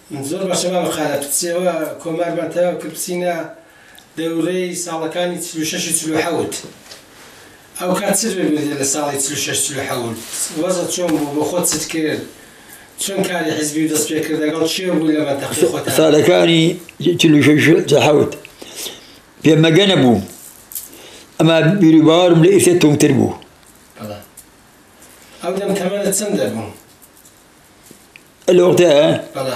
زۆر باشە بەخانە پچێەوە کۆمارمانتەوە کرپسینە دەورەی ساڵەکانی 46-47 ئەو کات چ بێت لە ساڵی 46-47 وەزە چۆن بوو بۆ خۆت چت کرد چۆن کاری حیزبی و دەست پێ کرد لەگەڵ چێ بوو لە مەنتەقەی خۆتان ساڵەکانی 46-47 پێمەگە نەبوو ئەما بیری باوەرم لە ئیسێ تونگتر بوو ئەو دەم تەمەنت چەند دەبوو لە وەختەیە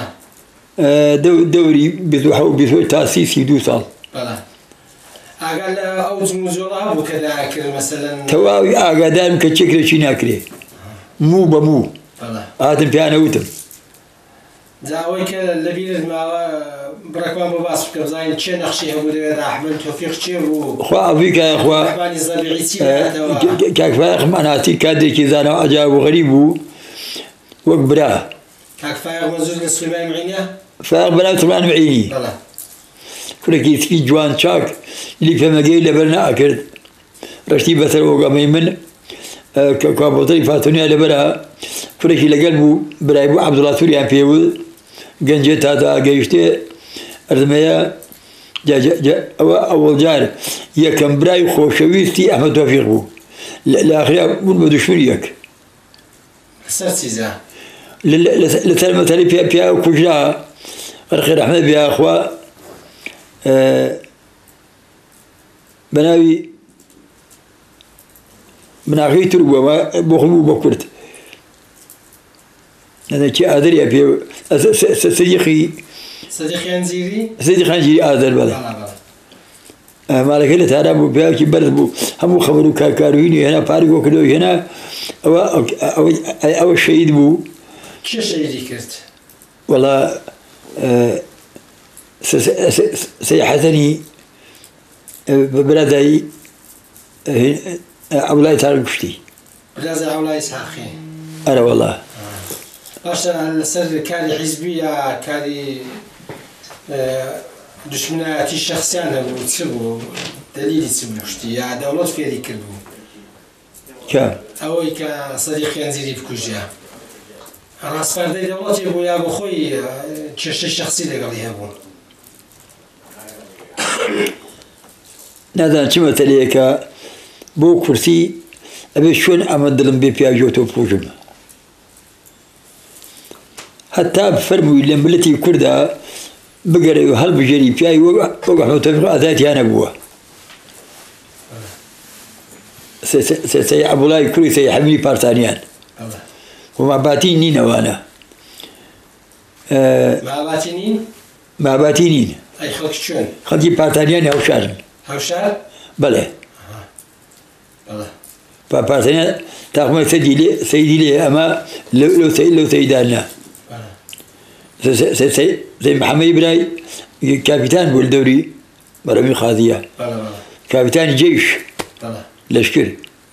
دەوری 22 تا 32 ساڵ ئاگال لە ئەو جموزۆڵە هەبوو کە داکرد مەسەلەن تەواوی ئاگادارم کە چێکرێکی ناکرێ موو بە موو هاتم پیانەوتم جاوەی کە لەبیرت ماوە بڕێکمان بۆ باس بکە بزانین چێ نەخشی هەبوو دەوێت ئەحمەد تۆفیق چێ بوو خوا ئەڤیکایە خوا ڕحمانی زەبیعی چی داتەوە کاکفایەقمان هاتی کادێکی زانەوە عەجایب و غەریب بوو وەک برا کاکفایەق مەنزوور لە سولەیمان معینە فایق بەناو سڵمان معینی کوڕێکی سکی جوان چاک لی پێمەگەی لەبەر ناکرد ڕشتی بەسەر وەگەمەی من کابۆتەری فاتونیا لەبەرە کوڕێکی لەگەل بوو برای بوو عەبدوڵڵا تووریان پێوت گەنجێ تاتا گەیشتێ ئەردمەیە ئەوە ئەوەڵ جار یەکەم برای خۆشەویستی ئەحمەد تۆفیق بوو لە ئاخریا بوون بە دوشمنی یەک سەر چیزە لەسەر مەسەلەی پیا کوژرا ڕخێ ڕەحمەت بێ خوا بەناوی مناخەی تر بووە بۆ خۆی بوو بە کورد چی ئادەریە پێ سەدیقی خانجیری ئادەر بەڵێ مالەکەی لە تارا بوو پیاوێکی بەرز بوو هەموو خەبەر و کارکاروینی هێنا پارک بۆ کردەوە هێنا ئەوە شەهید بوو کێ شەهیدی کرد وەڵا سەی حەسەنی برادایی عەبدوڵڵای تارک کوشتی برازە عەوڵای ساخی ئەرە وەڵا باشە لەسەر کاری حیزبی یا کاری دشمنایەتی شەخسیان هەبوو چ بوو دەلیلی چ بوو شتی یا دەوڵەت فێری کرد بوو ئەوەی کە سەدیقیان زیری بکوژە ڕاستپەردەی دەوڵەتی بوو یا بۆ خۆی کێشەی شەخسی لەگەڵی هەبوو نازانم چ مەسەلەیەکە بۆ کورسی ئەبێ شوێن ئەمە دڵم بێ پیاژۆتۆ بکوژم هەتا فەرمووی لە ملەتی کووردا بگەڕێ و هەڵبژێری پیاوی وەک ئەحمەد تۆفیق ئازادیان نەبووە سەی عەبدوڵڵای کوڕی سەی حەمیدی پارتانیان ماباتی نین ئەوانە ماباتی نین خەڵکی پارتانیان هەوشارن بەڵێ پارتانیان تاقمە سەیدی لێ ئەمە لەو سەیدانە سەی محەممەدی برای کاپیتان بوو لە دەوری بەرەمی خازیە کاپیتانی جێیش لەشکر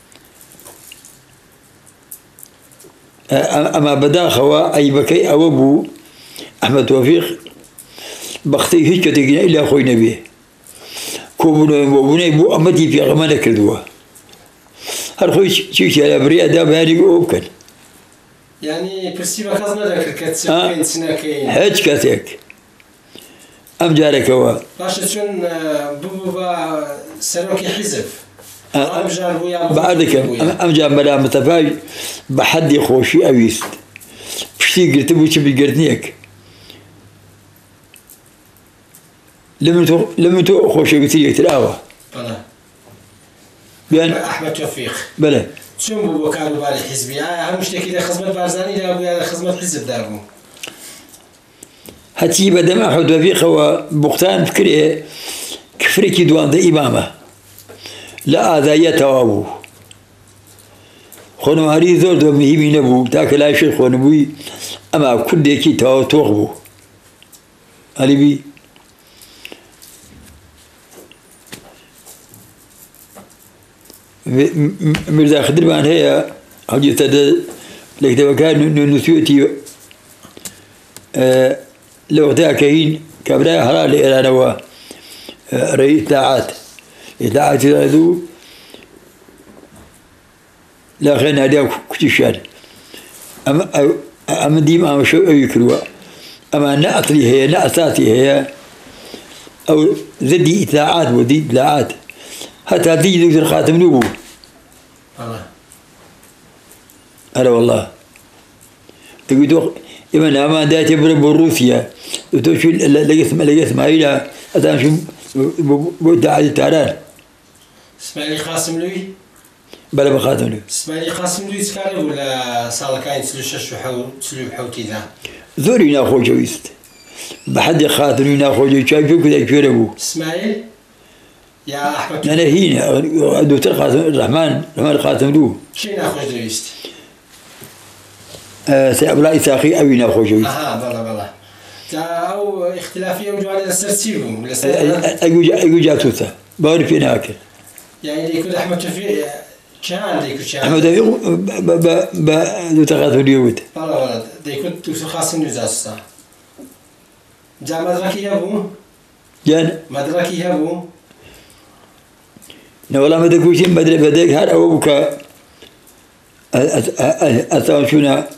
ئەما بەداخەوە ئەیبەکەی ئەوە بوو ئەحمەد تۆفیق بەختەی هیچ کەتێکی ئیلا خۆی نەبێ کۆبوونەوەی بوو ئەمەدی پێغەمە نەکردووە هەر خۆی چیشە لە بڕیادا بەیانی ئەوە بکەن یعنی پرسی بە کەس نەدەکرد کە چ نەکەین هیچ کەسێک ئەم جارێکەوە باشە چۆن بوو بە سەرۆکی حیزب بەعادەکەم ئەمجار بەلامەتەفای بە حەدی خۆشی ئەویست پشتی گرتبوو چ بگرتنیەک لە من تۆ خۆشەویستی یەکتر ئاوە بیان ئەحمەد تۆفیق بەڵێ چۆن بوو بۆ کاروباری حیزبی هەموو شتێکی لە خزمەت بارزانیدا بوو یا لە خزمەت حیزبدا بوو هەچی بەدەم ئەحمەد تۆفیقەوە بوختان بکرێ کفرێکی دوانزە ئیمامە لە ئازاییە تەوا بوو خۆنەواری زۆر زۆر مهمی نەبوو تاکە لای شێخ خۆنبووی ئەما کوردێکی تەواو تۆق بوو هەلیبی میرزا خدرمان هەیە هەوجێتە لە کتێبەکان نووسوێتی لە وەختەیە کە هین کابرای هەڵال لە ئێرانەوە ڕێی ئیتاعاتی ڕێدوو لا خێ نادیا کوتیشان ئەمە دیم ئامەشە ئەوی کردووە أما نأصلي هي نأساسي هي أو زدي إطلاعات ودي إطلاعات حتى تيجي دكتور خاتم نبو هلا والله تقول إما أنا دايت بروسيا وتشوف لقى إسماعيل أتى شو بدأ تعران إسماعيل قاسم لوي بلا بخاتم لوي إسماعيل قاسم لوي تكاري ولا صار كاين تلوشش وحوتي ذا ذوري ناخو جويست بحد خاطري ناخو جو شايفه كذا كبير إسماعيل يا أحمد أنا هنا دكتور قاسم الرحمن قاسم لوي شي ناخو جويست سأبلا إساقي أوي ناخو جويست بلا أو اختلافية وجواني لسرتيهم أيو جاتوسا باوري في هناك يعني يكون أحمد شفيع كان ديكو كان أحمد دكتور قاسم لوي بلا ديكو دكتور قاسم لوي زاسا جا مدركي يابو جان مدركي يابو والله ما تقولين بدري بديك هذا أو بكا أتوشونا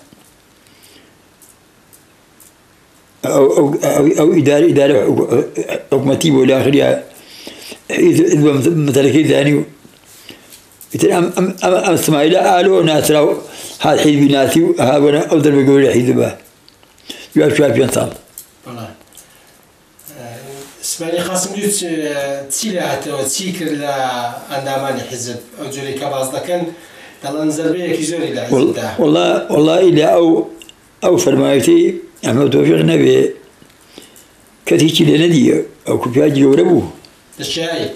أو إدارة حكومتي ولا آخرها إذا مثلا كذا يعني أم إسماعيل قالوا ناس راو هذا حزب ناسي هذا أفضل بيقول حزبه يعرف شو بينصال. إسماعيل قاسم لوي تسيلات وتسيكر لأندامان حزب أو جوري كباز لكن دلنا زربية كيزوري لحزب ده. والله إلا أو فرمايتي أحمد توفيق نبي كتيجي لندي أو كفاجي وربوه. الشاي.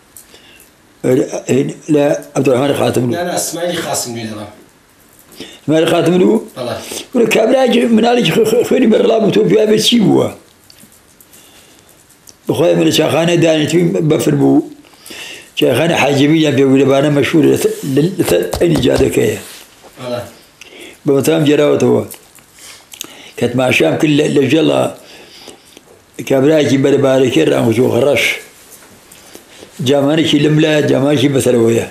لا عبد الرحمن خاتم لوي. لا إسماعيل قاسم لوي ده. إسماعيل خاتم لوي. والله. ولا كابراج من عليك خيري برلاب توفيق بتشيبوه. بخوي من الشيخانة دانتي بفربو شيخانة حاجبية بيقول بانا مشهور أين جادك هي بمطعم جراوته كانت مع شام كل لجلا كابراجي بربارك الرام وشو خرش جامانشي لملا جامانشي بسروية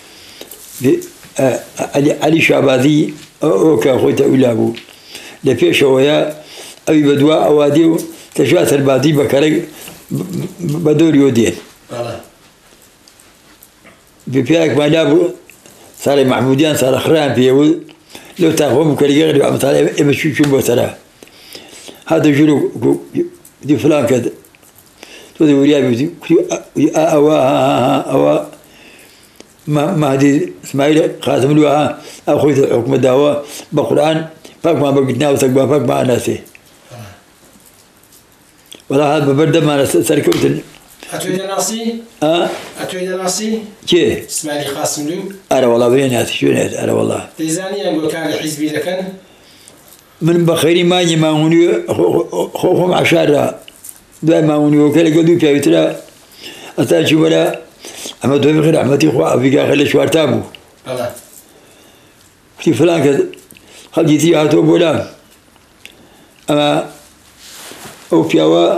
علي شعباذي أو كأخوته أولابو لفيش ويا أبي بدواء أواديو تشوات البادي بكرك بدور يودين. بفياك ما جابوا صار محموديان صار خران فيه لو تاخذهم كل غير عم طالع يمشي شو بسرعة. هذا شنو دي فلان كذا. تودي وريا بيجي أوا ما هذه إسماعيل قاسم لوي أخوي حكم الدعوة بالقرآن فاك ما بقيتنا وتقبل فاك ما ناسي. ولا هذا ببرد ما سركوت أتويد ناسي؟ أتويد ناسي؟ كي؟ إسماعيل قاسم لوي؟ أنا والله بين هاتي شو نهت أنا والله. تيزاني أقول كان حزبي لكن؟ من بخيري ما يجي ما هوني خوفهم عشرة دائما هوني وكل قدو في بيتنا أتاجي ولا أما دوي غير أحمدي خوا أبيك خلي شو أرتابو. الله. في فلان كذا خليتي هاتو بولا أما أو فيها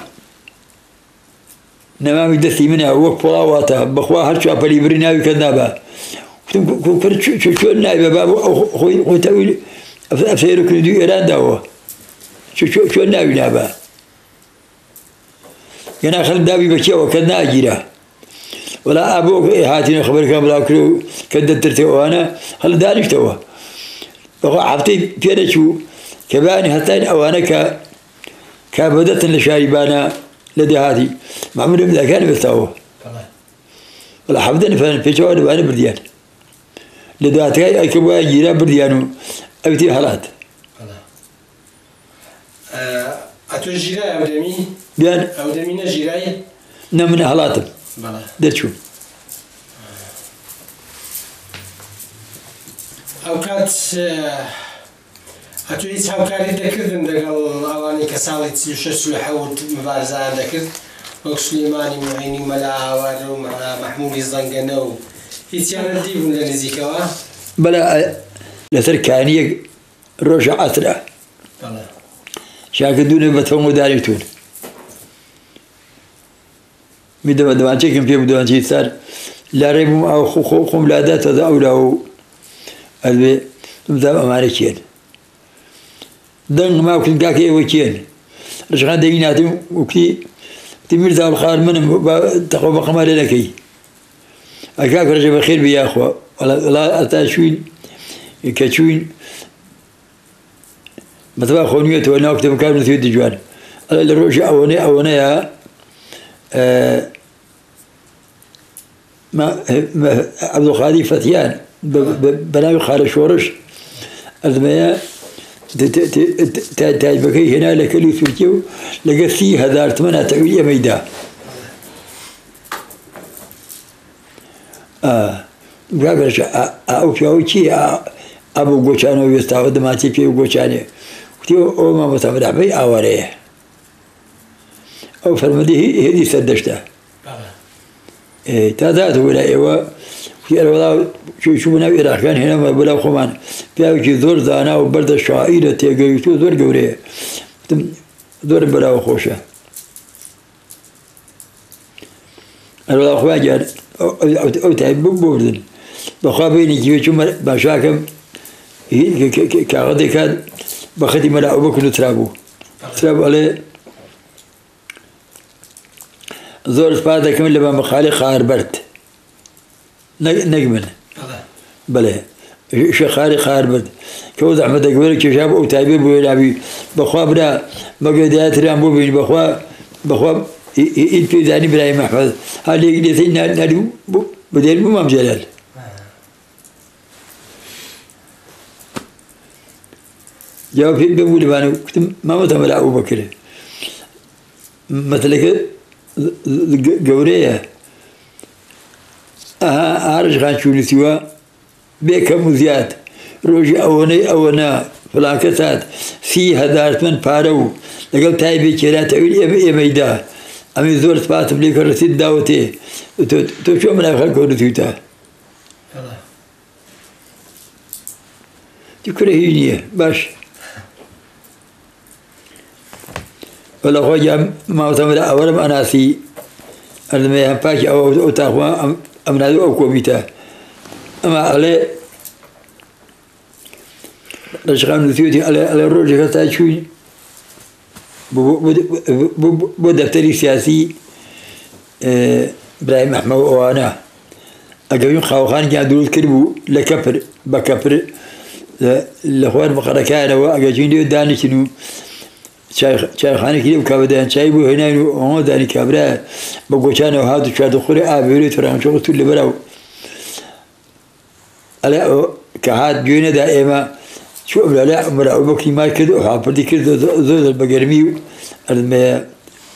نما مدثي منها وقف واتا بخوا هرشوا بريبرنا وكذابا كنت شو النائب بابو خوي تقول أفسيرك ندي إيران داوا شو النائب نابا ينا خل دابي بكيا وكذا أجيرا ولا أبوك هاتين خبرك بلا كلو كذا ترتوا أنا خل دارك توا بخوا عبتي فينا شو كباني هتاني أو أنا كابدت لشاربانا لدي هذه معمول من كان بيستوى ولا حبدنا فين في جوال وانا برديان لدي هاتي اي كبوا جيرا برديانو ابتي حالات اتو جيراي او دمي بيان او دمينا جيراي نمنا حالات بلا دتشو او كانت هاتو هیچ هاوکاری دەکردن لەگەڵ ئەوانەی کە ساڵی 36 مبارزان دەکرد وەک سولەیمانی موعینی مەلا ئاوارە و مەحموودی زەنگەنە و هیچیان دی بوون لە نزیکەوە بەلا لەسەر کانیەک ڕۆژە عەسرە شاکردوونە بە تۆم و داریتون میدەمە دەمانچێکم پێ بدوانچی سەر لارەی بووم ئەو خۆم لادا تەزە ئەولا و ئەلبێ دەم ئەمانە کێن دەنگ ما كنت كاكي وكين رجعان ديناتهم وكتي تميرزا الخار من تقوى قمر لكي أكاك رجع بخير بيا أخوة ولا أتاشوين كتشوين مثلا خونية وانا وقت مكان مثل الدجوان اللي روجي أونيها ما عبد القادر فتيان بناوي خارج شورش المياه تاج بكي هنا لكلي ثلثيو لقى فيه هذا ثمانية تعوية ميدا قابلش أو شيء أبو قوشانو يستعود ما تيجي قوشاني كتير أو ما متفرع بي أوريه أو فرمدي هذه سدشته تذات ولا إيوه في الوضع شو من العراق كان هنا ما بلا خمان فيها شيء ذور ذانا وبرد الشعائر تيجي شو ذور جوريه ذور بلا خوشه الوضع خواجر أو تعب بوردن بخابيني كيف شو مشاكل كعادة كان بخدي ملا أبوك نترابو عليه زور سبادة كم اللي بمخالي خار برد نجمل بله شو خار برد كوز أحمد أقول كشاب أو تعبير بيلعبي بخوابنا مقدات رامبو بين بخواب إنتي برايم أحمد هالي يجلسين نادو بدل مو مجلال جاء في بقول بانو كنت ما متمل أبو بكر مثل كده جوريه عارش خان شو نسوا بكم زياد روجي أونا فلاكسات في هدارت من بارو لقل تايبي كلا تقول يا ميدا أمي زور سبات بليك رصيد داوتي تو شو من آخر كون رسيتا تكره هينيه باش ولا خواجة ما وتمر أولم أناسي المياه باش أو تاخوا أمنادو أو كوميتا أما على رشقان نثيوتي على الرجل كتاجوي بدفتري سياسي إبراهيم أحمد وأنا أجاوين خاوخان كان دول كربو لكبر بكبر الأخوان بقركان وأجاوين ديو داني شنو شاي خانة كده بكابدان شاي بو هنا وهو داني كابرا بقوشان وهذا شاد خوري أبيري ترى شو قلت اللي براو على كهاد جونا دائما شو قبل لا مرا أبوكي ما كده وحافظي كده زود البقرميو الماء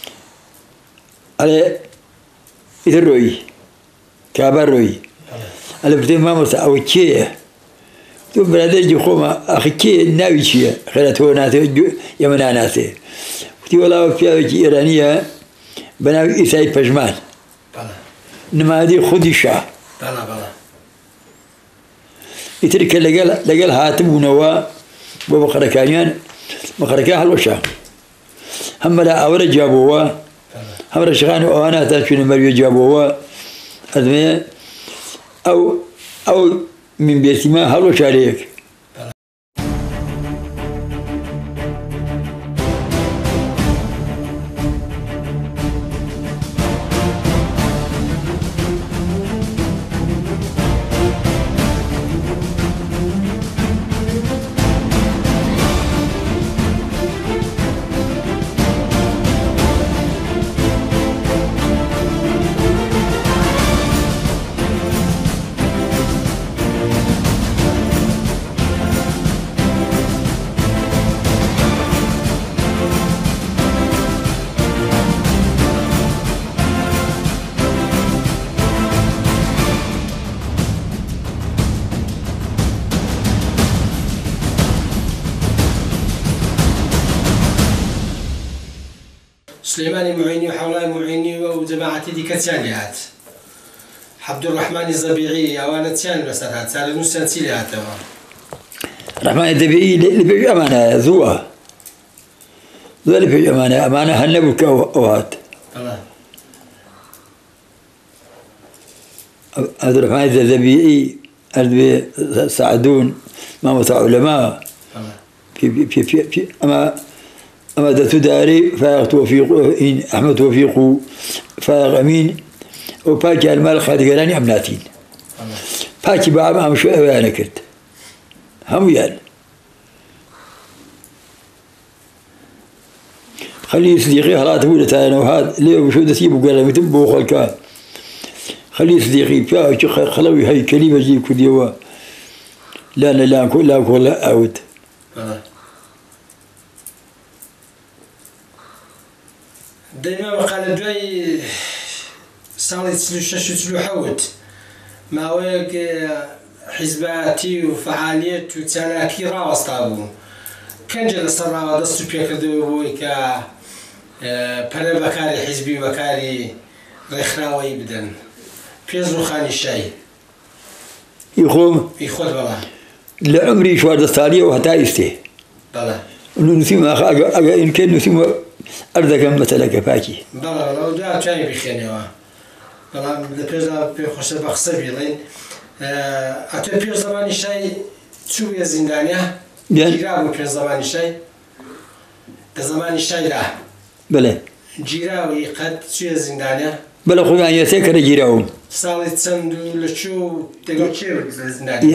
على يدروي كابروي على بدين ما مرت أو شيء تو برادر جوخما أخي كي ناوي شيء خلته ناسه يمنا ناسه وتي ولا فيها إيرانية بناوي إساي بجمال نما هذه خدي شاه بلا يترك لقال هاتم ونوا وبقركانيان بقركان حلوشة هم لا أورا جابوا هم رشغان وأنا تاشون مريو جابوا أدمي أو من بيتي ما حلوش عليك سليماني معيني وحولاي معيني وجماعتي دي كتيانيات عبد الرحمن الزبيعي وانا تيان بس هذا صار نص سنتي هذا الرحمن الزبيعي اللي بيجي أمانة زوا اللي بيجي أمانة هنبوك أوهات عبد الرحمن الزبيعي اللي سعدون ما متع علماء في أما أما داري فايق توفيق أحمد توفيق فايق أمين وباكي المال خادقراني أمناتين باكي بعض هم شو أنا كرت هم يال خلي صديقي هلا تقول تانا وهذا ليه وشو تسيب وقال لي تبو خلكان خلي صديقي فيها خلوي هاي كلمة جيب كل يوم لا كل أود دائما وقال دوي صارت تلو حوت ما ويك حزباتي وفعاليات وتناكي راوستابو كان جلس الراوة دستو بيكردو بويكا بلا بكاري حزبي بكاري رخراوي بدن بيزرو خاني الشاي يخوم بلا لعمري شو هذا الثانية وحتى يستي بلا نسيم إن كان نسيم أرضك مثلا كفاكي بلا ودا شاي بخيني بلا بيزا بيخش بخسبي لين أتو بيز زمان الشاي شو يا زندانية جيرابو بيز زمان الشاي زمان الشاي لا بلا جيراوي قد شو يا زندانية بلا خدان يسكر جيراهم صارت سندو لشو تقول شيء زندانية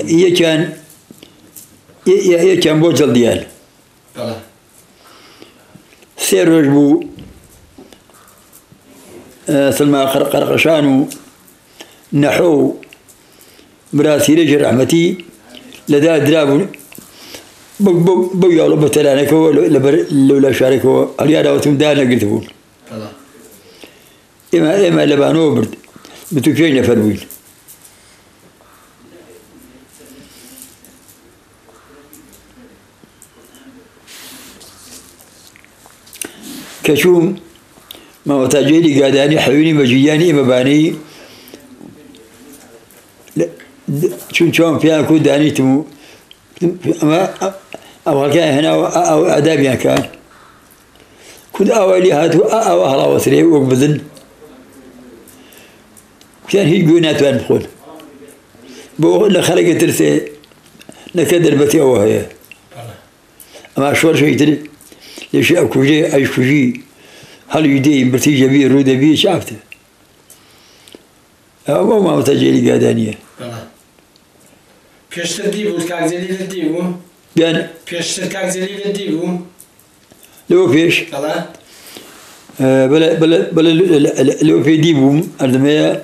هي كان بوجل ديال بلا سير رجبو سلمى قرقشانو نحو براسي رجل رحمتي لدى درابو بيالو بتلانكو لولا شاركو هريادا وتمدانا قلتبون إما لبانو برد بتوفينا فروين كشوم ما وتاجيلي قاداني حويني مجياني مباني شون فيها كود داني تمو أما أو كان هنا أو أدابيا كان كود أولي هاتو أو أهلا وسري وقبضن كان هي جونات وين بخون بقول لخلق ترسي نكدر بتي أو هي أما شو شيء تري ليش أكوجي أي كوجي هل يدي برتي جبير رود بي شافته أو ما تجيلي قادانية بيشتر ديبو الكاكزلي للديبو يعني بيشتر كاكزلي للديبو لو فيش بلا لو في ديبو أردمية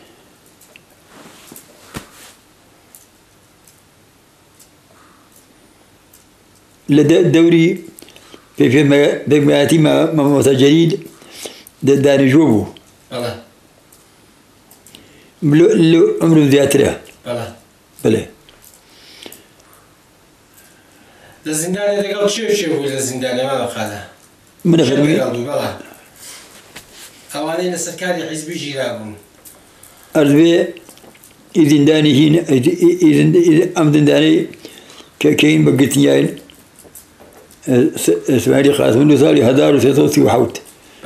لدى الدوري في مئاتي ما متجريد داني جوبو لو عمره زياتره بلا الزندان إذا قلت شو هو الزندان ما بخاله من فرمي بلا أوانين السكاري حزبي جيرابون أرضي الزنداني هنا إذا أم زنداني كاين بقتنيين اسماعيلي خاتم ساري هدار ستوتي وحوت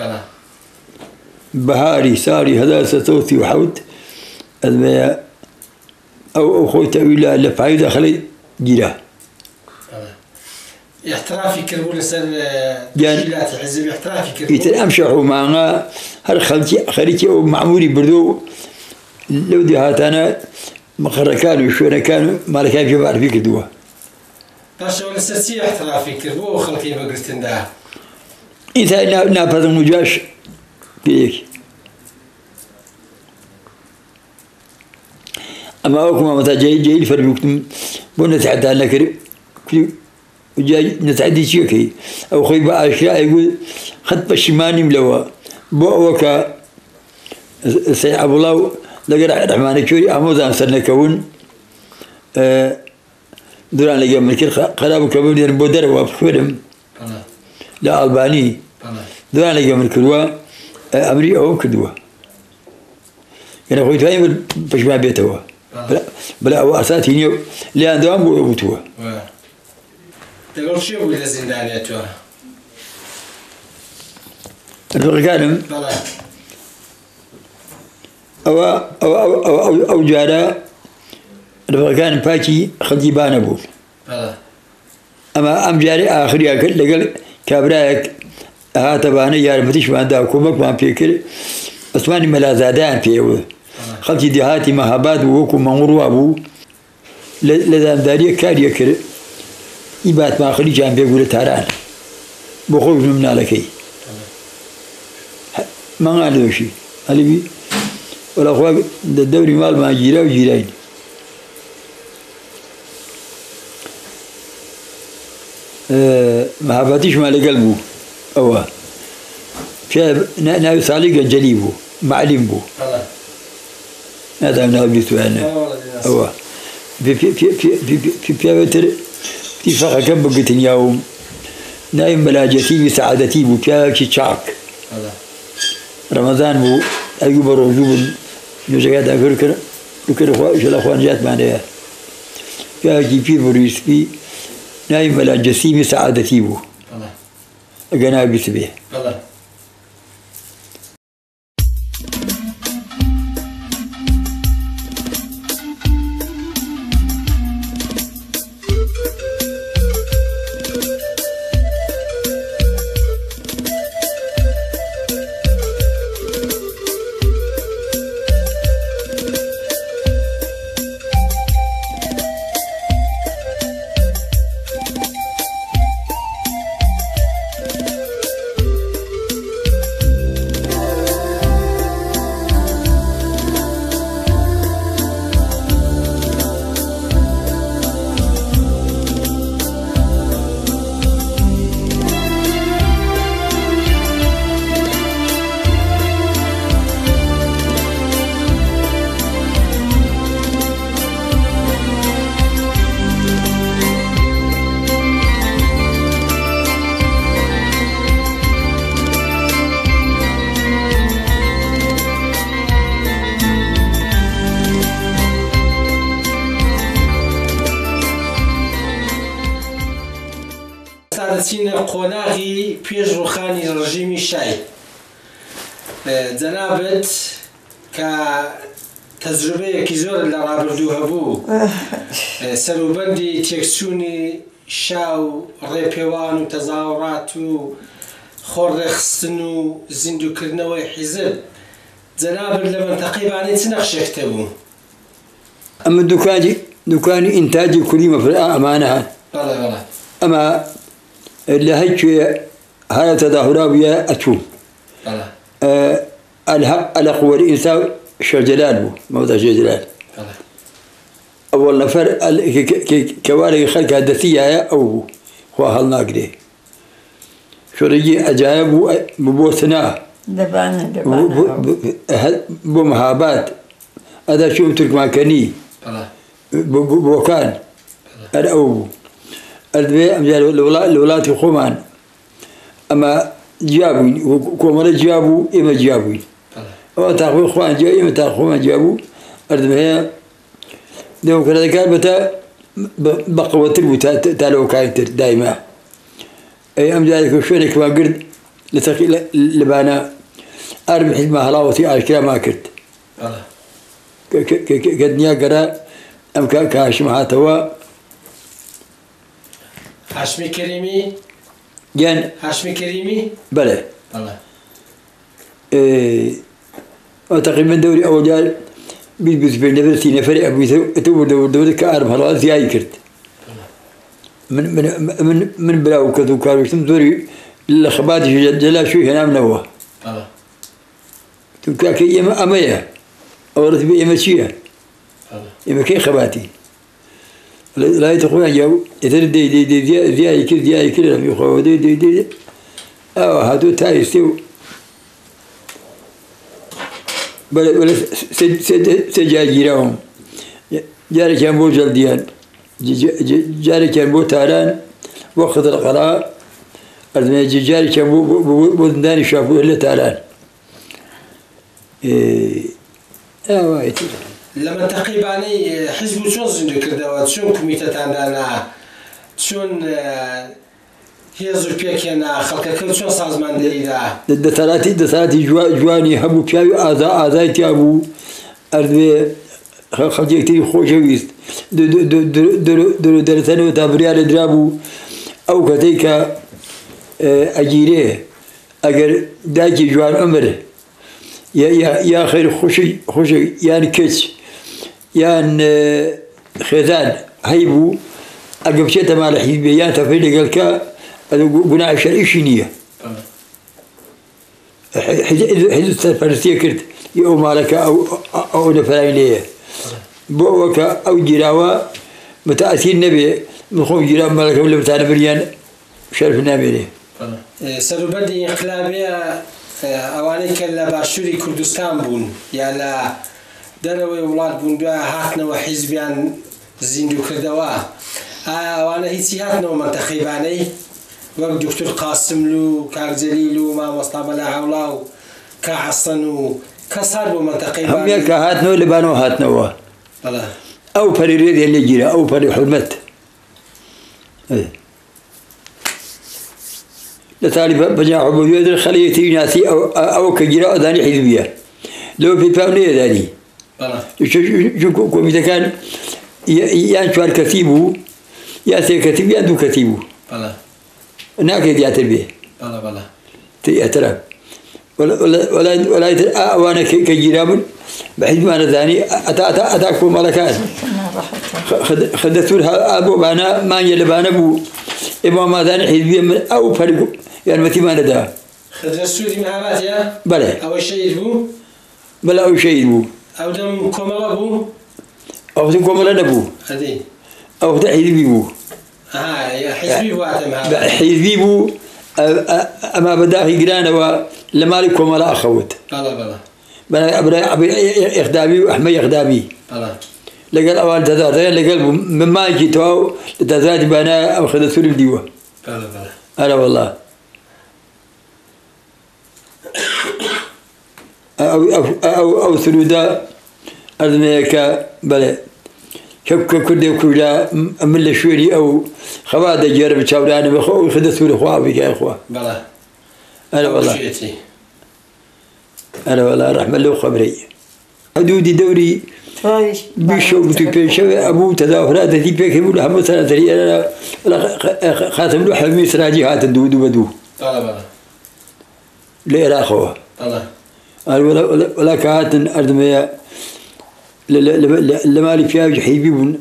بهاري ساري هدار ستوتي وحوت الماء أو خوي تأويل لفايدة خلي جيرا احترافي كربون سر تشكيلات الحزب احترافي كربون يتأمشحوا معنا هر خليتي ومعمولي بردو لو دي هاتانا مخركان وشونا كانوا ما كان في بعرف يكدوها باشا ولا سرسي احترافي كربو وخلقي بقرتن ده انت نابذ مجاش بيك اما اكما متى جاي الفريق بون نتعدى لك وجاي نتعدي شيكي او خي بقى اشياء يقول خط الشماني ملوى بوكا سي ابو الله لقى الرحمن كوري اموزان سنكون دوران لقى ملكي قرابو كبير بودر وفخورم لا الباني دوران لقى ملكي امري او كدوا يعني خويت فاهم باش ما بيتوا بلا هو اساسي نيو اللي عندهم بوتوا تقول شو يقول الزندانية توا الرجال أو جارا الرجال باكي خديبان أبو أما أم جاري آخر يأكل لقال كابراك هات بانه يارمتيش ما دا كومك ما فيكر اسماني ملازادان فيه خلتي دهاتي مهابات وكم مغرو ابو لازم داري كاري كر يبات ما خلي جنب يقول تاران بخوف من عليكي ما قالوا شيء هل بي ولا خواك الدوري مال ما جيرا وجيرين مهاباتيش مال قلبه أوه شاب ناوي صالح جليبه معلم بو هذا ناوي سؤالنا أوه في بيتر في فرق كم بقتني يوم نايم ملاجتي بسعادتي بو كي شاك رمضان بو أيوب الرجوب نجاكات أفريقيا لكن الأخوان جات معنا كي في بريسبي نايم ملاجتي بسعادتي بو أجنا بسبيه سادتين قناغي بيج روخاني رجيمي شاي جنابت كتجربة كيزور اللي رابردوها بو سلوبندي تيكسوني شاو ريبيوان وتظاهرات وخور خصنو زندو كرنوي حزب جنابت لما تقيباني تنخش يكتبو أما دكاني إنتاجي كريمة في الأمانة أما اللي هيك هاي تظاهرات ويا أتوم الحق على قوة الإنسان شجلال موضع شجلال أول نفر كوارث خلق هدثية أو هو هالناقدي شو رجي أجايب ببوثنا بمهابات هذا شو تركمانكني بوكان الأو الدبي أمجال الولاة الخومان أما جابوني وكمرة جابوا إما جابوني أو تأخذ خوان جاي إما تأخذ خوان جابوا الدبي لو كذا كان بتا بقوة تربو تالو كايتر دائما أي أمجال كشونك ما قرد لتقي لبانا أربع حزمة هلاوتي على كلام ما كرت كدنيا قرا أم كاشم هاتوا هاشمي كريمي جان هاشمي كريمي بلى والله تقريبا دوري أول جال بيلبس بالنبرتي نفر أبوي تو دور كأرب هلا زياي كرت من بلاو كذو كارو ثم دوري الخبات جلا شو هنا منوه تبكاك يما أمية أورث بي يما شيا يما كي خباتي لا يتقون جو يتر دي زياي كل ربي خو دي هادو تايستو بل سجاي جيراهم جاري كان بو جلديان جاري كان بو تاران وقت القراء جاري كان بو دنداني شافوه إلا تاران لما تقريباني حزب شون زندو كردوات شون كميتة عندنا شون هي زوجك أنا خلق كل شون سازمان ديدا دثاراتي جواني هبو بياوي آذايتي أبو أردوي خلقتي خوشويست درتاني وتابريال درابو أو كتيكا أجيره أجر داجي جوان عمره يا خير خوشي يعني كش يعني خزان هيبو أجب شيء تمال حزبيان تفيل قال كا قناع الشرعي شنية حزب الفرنسية كرت يوم مالك أو نفرينيه بوك أو جراوة متأثير النبي مخوف جراوة مالك ولا بتاع بريان شرف النبي سربدي انقلابية أواني كلا باشوري كردستان بون يلا دروي ولاد بون دوا هاتنا وحزبيان زندو كردوا أوانا هيتي هاتنا ومنتخباني وقت دكتور قاسم لو كاك جليلو ما مصطفى لعولاو كحسنو كسر ومنتخباني هم يا كهاتنا اللي بانوا هاتنا أو فريريد اللي جرا أو فري حرمت لتالي بجا عبودية الخلية ناسي أو كجراء ذاني حزبية لو في فاولية ذاني شو كوميتا كان ينشر كتيبه يأتي كتيب يندو كتيبه ناكد يأتي به ترى ولا وانا كجرام بحيث ما أنا ذاني أتاكم ملكات خدتوا أبو بانا ما يلبانا بو إما ما ذاني حزبية من أو فريق يعني متى ما ندا خدرسوا دي مهارات يا بلى أو شيء بو بلى أو شيء بو أو دم كملا بو أو دم كملا نبو هذي أو ده حزبي بو يا حزبي بو هذا حزبي بو أما بداه يقرانا ولما لي كملا أخوت بلا أبرا إخدامي وأحمد إخدامي لقال أول تزاد لقال مما جيتوا تزاد بنا أو خذ سوري بديوه أنا والله أو ثلودا أرضنا بلا شبك كده كولا من الشوري أو خواد جرب شاوراني بخو خذ سوري خوابي يا إخوة أنا والله أنا والله رحمة الله خبري حدودي دوري بيشو بتبيشوا أبو تدافرات ذي بيكمل هم سنة ثري خاتم له حلمي سراجي هات دودو بدو لا أخوه ولا كهات أرض ما لما لي فيها حبيبون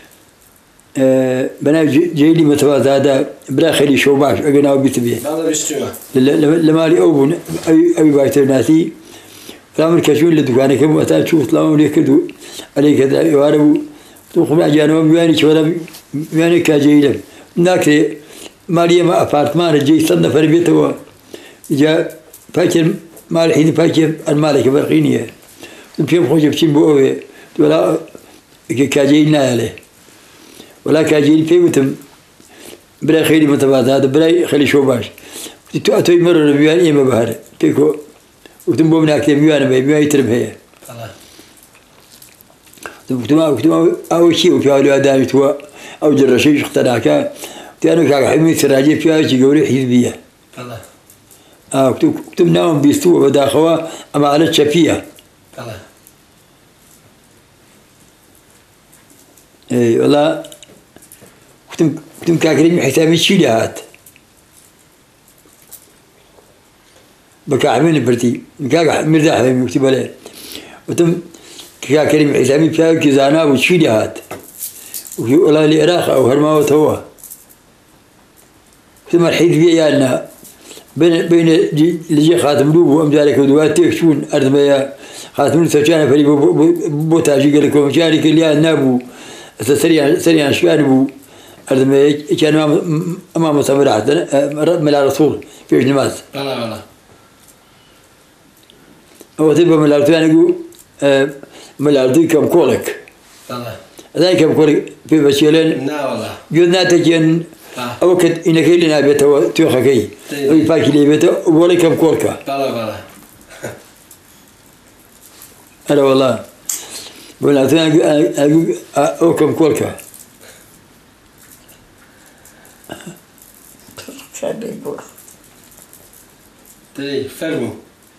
بنا جيلي متوازى هذا بلا خلي شو باش أجناه بيتبيه لما لي أبون أبي بايتر ناسي فامر كشون لدكانه كم وقتها تشوف طلعوا لي كدو عليه كذا يواربوا تقوم أجانوا بياني شولا بياني كاجيلم ناكري مالية ما أبارتمان جي صدنا فربيته جاء فاكر مال حين فاكر المالك برقينيه نمشي خوش بشين بوه ولا كاجيلنا عليه ولا كاجيل فيه وتم بلا خيري متبادل هذا بلا خلي شو باش تأتي مرة بيان إيه ما بهر تيكو وتم بمنا كتير بيان يترم هي وتم أول شيء وفي أولو أدامي توا أو جرشيش اختناكا تيانو كاك حمي سراجي فيها شي قولي حزبية كتم ناوم بيستوى بداخوا أما على الشفية اي والله كتم كاكريم حسابي تشيلي هات بكا حمين برتي كاك مرزاح حمين يكتب عليه وتم كاكريم حسابي فيها كزانا وتشيلي هات والله العراق أو هرماوت هو ثم الحزبية يالنا بين اللي خاتم لوب وأمثالك ودوات تكشون أرض ما خاتم سجانة فريق بوتاجي قال لكم شارك اللي النابو سريع شانبو أرض ما كان أمام صبرات ملا رسول في النماذج هو تبى ملا رسول يقول ملا رسول كم كولك ذلك كم كولك في بشيلين لا والله قلنا تجين أو كت إنك لنا بيته توخكي ويفاك لي بيته ولا كم كولك بلا أنا والله ولا أقول أو كم كولك شبيبور تري فرمو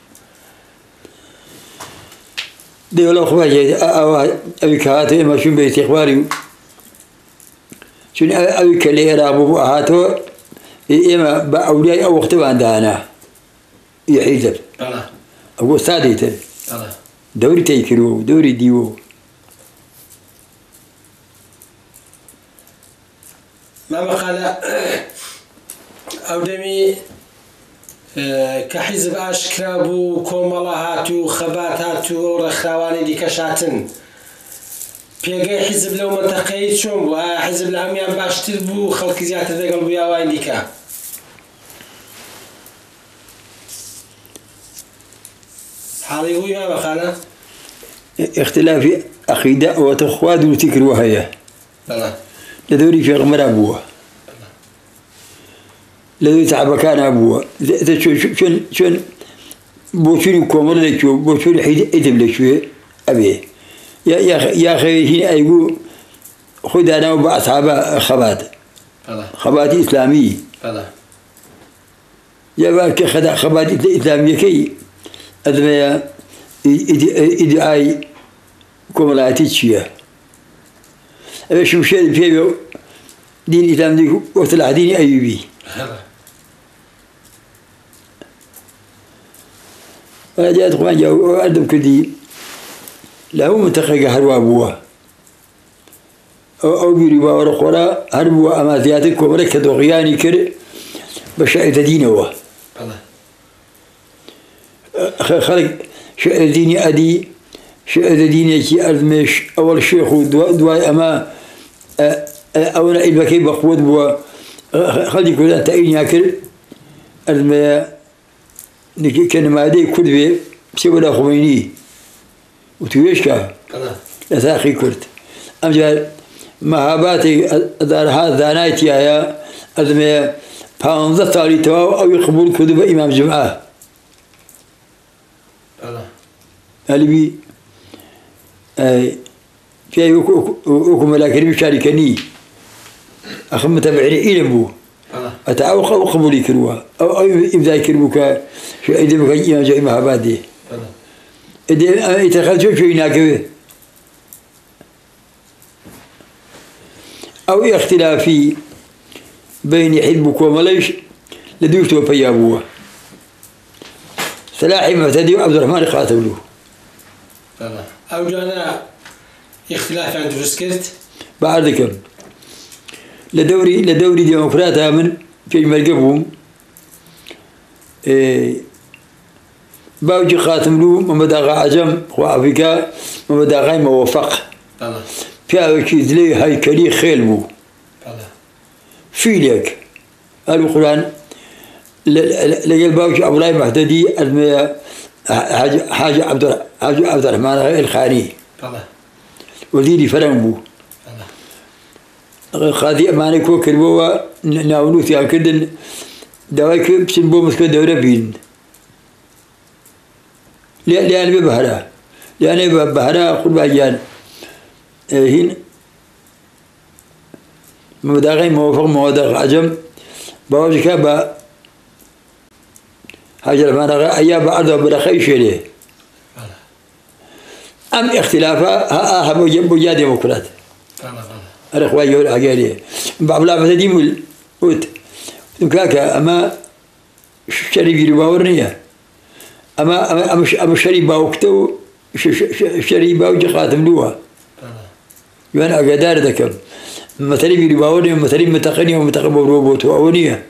دي ولا خواجة أو أبي كهاتي ما شو بيت إخباري شنو أبي كلي رابو هاتو إما بأولياء أو وقت عندنا يحيزب أو ساديته دوري تيكرو دوري ديو ما مقالة أو دمي كحزب أشكرابو كومالهاتو خباتاتو رخواني دي كشاتن بيجي حزب لو منطقي شون بو حزب العميان باشتر بو خلق زيادة ذا قلبو يا وين ديكا حالي هو ما مقالة اختلاف عقيدة وتخواد وتكروا هيا لدوري في غمر أبوه لدوري تعب كان أبوه شون بوشوني كومر لشوا بوشوني حيد إدم لشوا أبيه يا أخي هنا أيقو خد أنا وبأصحاب خبات إسلامي يا باك خد خبات إسلامية كي أدمي إدعاء كوملاتي تشيا أبي شو شيء فيه دين الإسلام دي وطلع دين أيوبي وأنا جاءت قوان جاء أردم كدي له منتخب هروا أبوه أو بيربا ورقورا هربوا أما زيادتكم وركضوا غياني كر بشأت دينه خلق شأت ديني أدي شأت ديني كي أرمش أول شيخ دواي أما أولا إبكي بقود بوا خلي كلان تأيني أكل أرمي كان ما أدي كذبه بسيولا خميني وتويشكا لا أخي كرت أمجال مهاباتي دارها ذانايتي يا أرمي فانظر تالي تواو أو يقبل كذب إمام جمعة قلبي في وكم لكن مشاركني أخم تبعي إلى بو أتعوق أو قبولي كروا أو إبداء كروك شو إذا بك إمام جاي مهاباتي إذا يتخلص شو يناكبه أو اختلافي بين حلبك ومليش لدوشت وفيابوه سلاحي مهتدي وعبد الرحمن قاتلوه أو جانا اختلاف عند رسكرت بعد ذكر لدوري ديمقراطيا من في مرقبهم باوجي خاتم له ممداغا عجم وافريكا ممداغا موفق فيها كيز لي هيكلي خيلبو فيلك القرآن لقى باوجي عبد الله مهتدي حاج عبد الرحمن الخاني وزيري فرنبو خاذي أمانة كو كربوا ناولوث يا كدن دواك بسنبو مسكو دورة بين لأن ببهرة لأن ببهرة قرب أجيان هين مداغي موفق موداغ عجم باوجي كابا حاج الرحمن أياب أرضه برخي شيله أم اختلافها ها بو جا ديمقراط الأخوة يقول حاجة بعض الناس يقول وت كاكا أما شري باورنية أما شري باوكتو شري باوجي خاتم لوها يوانا أقدار ذكر مثلي باورنية مثلي متقنية ومتقبل روبوت وأونية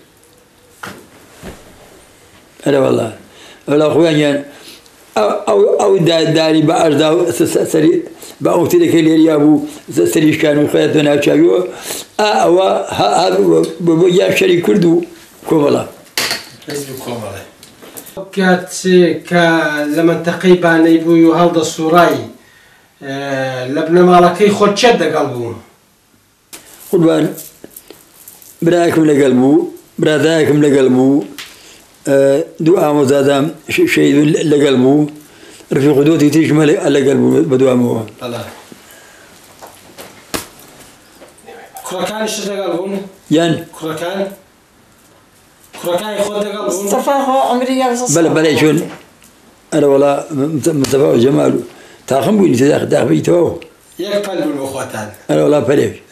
هلا والله الأخوان يعني أو داري بأرض سري بأوتي لك اللي يابو سريش كانوا خياتنا شايو أو هذا بيجاب شري كردو كوملا حزب كوملا كات كزمن تقريبا يبو يهالد الصوراي لبنا مالكي خد شد قلبو قربان براكم لقلبو براداكم لقلبو دعاء مزادام شيء لقلبه رفيق دوتي تشمل على قلبه بدعاء مو الله كركان ايش قلبون يعني كركان ياخذ قلبون مصطفى هو عمري بلا شون انا والله مصطفى وجمال تاخم بني تاخذ بيته يقبل بالمخوتان انا والله فلك